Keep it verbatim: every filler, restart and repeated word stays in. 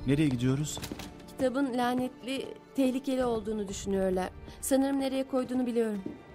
Nereye gidiyoruz? Kitabın lanetli, tehlikeli olduğunu düşünüyorlar. Sanırım nereye koyduğunu biliyorum.